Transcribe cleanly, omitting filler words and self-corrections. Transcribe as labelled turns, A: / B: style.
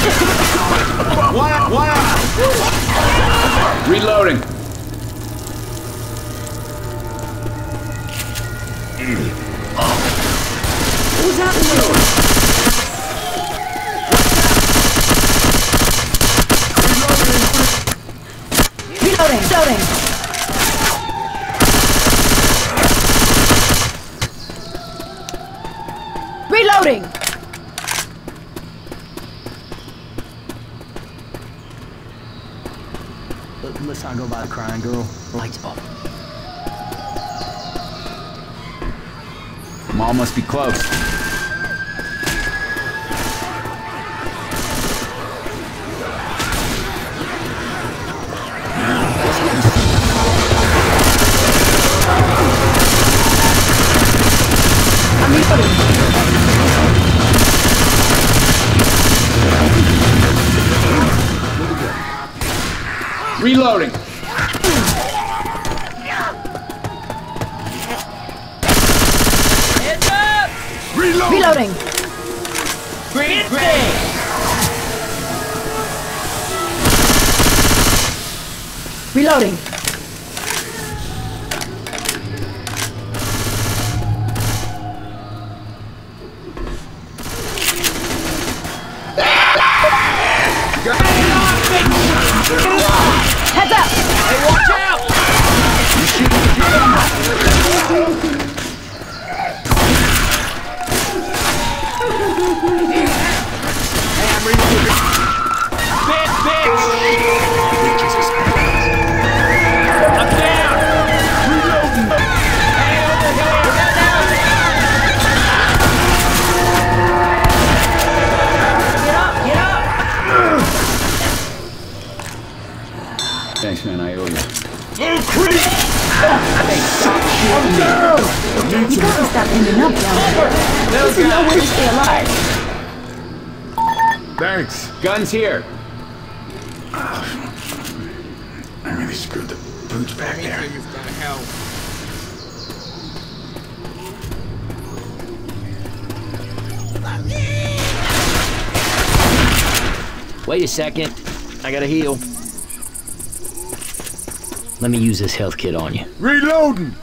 A: Wow! Reloading.
B: Who's happening? Reloading. Reloading.
C: Let's not go by the crying girl. Lights off.
A: Mall must be close.
B: I'm reloading.
A: Reloading.
D: Heads up!
B: Reloading.
D: Green.
B: Reloading. Heads up!
D: Hey, watch out! Hey, I'm reloading. Bitch! I'm down! Reloading! Hey, over here! Get up!
A: Thanks, man. I owe you.
B: You gotta stop ending up down there. This is no way to stay alive.
A: Thanks. Guns here.
E: I really screwed the boots back there.
D: You've got to help.
C: Wait a second. I gotta heal. Let me use this health kit on you.
E: Reloading!